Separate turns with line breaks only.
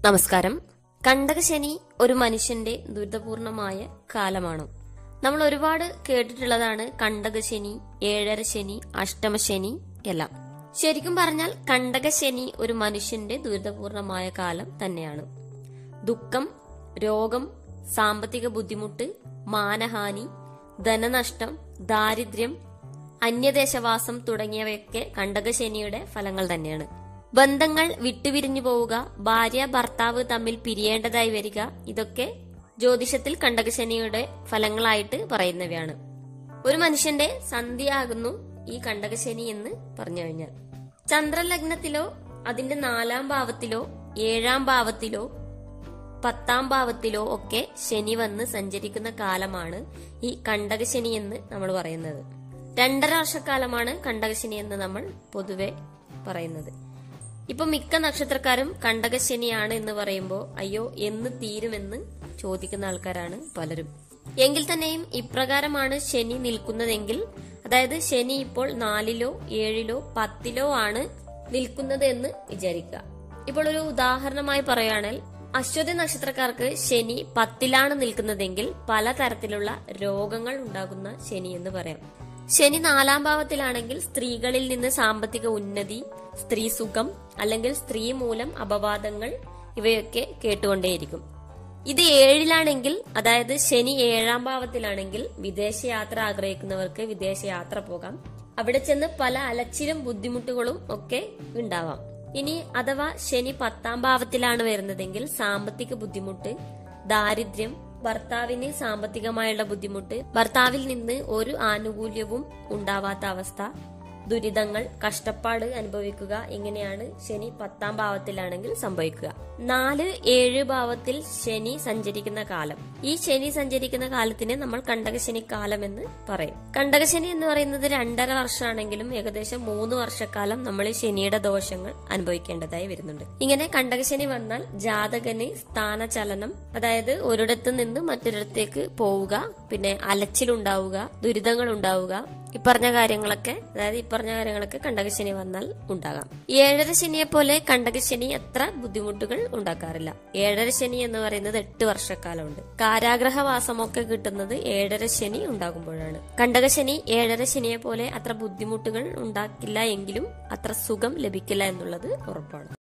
നമസ്കാരം. കണ്ടകശനി ഒരു മനുഷ്യന്റെ ദുരിതപൂർണമായ കാലമാണ്. നമ്മൾ ഒരുപാട് കേട്ടിട്ടുള്ളതാണ് കണ്ടകശനി, ഏഴരശനി, അഷ്ടമശനി എല്ലാം. ശരിക്കും പറഞ്ഞാൽ കണ്ടകശനി ഒരു മനുഷ്യന്റെ ദുരിതപൂർണമായ കാലം തന്നെയാണ്. ദുഃഖം, രോഗം, സാമ്പത്തിക ബുദ്ധിമുട്ട്, മാനഹാനി, ധനനഷ്ടം, ദാരിദ്ര്യം, അന്യദേശവാസം തുടങ്ങിയവയൊക്കെ കണ്ടകശനിയുടെ ഫലങ്ങൾ തന്നെയാണ്. ബന്ധങ്ങൾ വിട്ടുപിരിഞ്ഞു പോവുക, ഭാര്യ ഭർത്താവ് തമ്മിൽ പിരിയേണ്ടതായി വരിക, ഇതൊക്കെ ജ്യോതിഷത്തിൽ കണ്ടകശനിയുടെ ഫലങ്ങളായിട്ട് പറയുന്നവയാണ്. ഒരു മനുഷ്യന്റെ സന്ധിയാകുന്നു ഈ കണ്ടകശനി എന്ന് പറഞ്ഞു കഴിഞ്ഞാൽ. ചന്ദ്രലഗ്നത്തിലോ അതിന്റെ 4-ാം ഭാവത്തിലോ 7-ാം ഭാവത്തിലോ 10-ാം ഭാവത്തിലോ ഒക്കെ ശനി വന്ന് സഞ്ചരിക്കുന്ന കാലമാണ് ഈ കണ്ടകശനി എന്ന് നമ്മൾ പറയുന്നത്. 2.5 വർഷക്കാലമാണ് കണ്ടകശനി എന്ന് നമ്മൾ പൊതുവെ പറയുന്നത്. ഇപ്പൊ മിക്ക നക്ഷത്രക്കാരും കണ്ടകശനിയാണ് എന്ന് പറയുമ്പോൾ അയ്യോ എന്ന് തീരുമെന്ന് ചോദിക്കുന്ന ആൾക്കാരാണ് പലരും. എങ്കിൽ തന്നെയും ഇപ്രകാരമാണ് ശനി നിൽക്കുന്നതെങ്കിൽ, അതായത് ശനി ഇപ്പോൾ 4-ലോ 7-ലോ 10-ലോ ആണ് നിൽക്കുന്നത് എന്ന് വിചാരിക്കുക. ഇപ്പോൾ ഒരു ഉദാഹരണമായി പറയുകയാണെങ്കിൽ, അശ്വതി നക്ഷത്രക്കാർക്ക് ശനി 10-ലാണ് നിൽക്കുന്നതെങ്കിൽ പലതരത്തിലുള്ള രോഗങ്ങൾ ഉണ്ടാകുന്ന ശനി എന്ന് പറയാം. ശനി 4-ാം ഭാവത്തിലാണെങ്കിൽ സ്ത്രീകളിൽ നിന്ന് സാമ്പത്തിക ഉന്നതി, സ്ത്രീ സുഖം അല്ലെങ്കിൽ സ്ത്രീ മൂലം അപവാദങ്ങൾ ഇവയൊക്കെ കേട്ടുകൊണ്ടേയിരിക്കും. ഇത് 7-ലാണെങ്കിൽ, അതായത് ശനി 7-ാം ഭാവത്തിലാണെങ്കിൽ വിദേശയാത്ര ആഗ്രഹിക്കുന്നവർക്ക് വിദേശയാത്ര പോകാം. അവിടെ ചെന്ന് പല അലച്ചിലും ബുദ്ധിമുട്ടുകളും ഒക്കെ ഉണ്ടാവാം. ഇനി അഥവാ ശനി 10-ാം ഭാവത്തിലാണ് വരുന്നതെങ്കിൽ സാമ്പത്തിക ബുദ്ധിമുട്ട്, ദാരിദ്ര്യം, ഭർത്താവിന് സാമ്പത്തികമായുള്ള ബുദ്ധിമുട്ട്, ഭർത്താവിൽ നിന്ന് ഒരു ആനുകൂല്യവും ഉണ്ടാവാത്ത അവസ്ഥ, ദുരിതങ്ങൾ, കഷ്ടപ്പാട് അനുഭവിക്കുക, ഇങ്ങനെയാണ് ശനി 10-ാം ഭാവത്തിലാണെങ്കിൽ സംഭവിക്കുക. 4-7 ഭാവത്തിൽ ശനി സഞ്ചരിക്കുന്ന കാലം, ഈ ശനി സഞ്ചരിക്കുന്ന കാലത്തിനെ നമ്മൾ കണ്ടകശനി കാലം എന്ന് പറയും. കണ്ടകശനി എന്ന് പറയുന്നത് 2.5 വർഷമാണെങ്കിലും ഏകദേശം 3 വർഷക്കാലം നമ്മൾ ശനിയുടെ ദോഷങ്ങൾ അനുഭവിക്കേണ്ടതായി വരുന്നുണ്ട്. ഇങ്ങനെ കണ്ടകശനി വന്നാൽ ജാതകന് സ്ഥാനചലനം, അതായത് ഒരിടത്ത് നിന്ന് മറ്റൊരിടത്തേക്ക് പോവുക, പിന്നെ അലച്ചിലുണ്ടാവുക, ദുരിതങ്ങൾ ഉണ്ടാവുക, ഇപ്പറഞ്ഞ കാര്യങ്ങളൊക്കെ കണ്ടകശനി വന്നാൽ ഉണ്ടാകാം. 7.5 ശനിയെ പോലെ കണ്ടകശനി അത്ര ബുദ്ധിമുട്ടുകൾ ഉണ്ടാക്കാറില്ല. 7.5 ശനി എന്ന് പറയുന്നത് 8 വർഷക്കാലമുണ്ട്. കാരാഗ്രഹവാസമൊക്കെ കിട്ടുന്നത് 7.5 ശനി ഉണ്ടാകുമ്പോഴാണ്. കണ്ടകശനി 7.5 ശനിയെ പോലെ അത്ര ബുദ്ധിമുട്ടുകൾ ഉണ്ടാക്കില്ല എങ്കിലും അത്ര സുഖം ലഭിക്കില്ല എന്നുള്ളത് ഉറപ്പാണ്.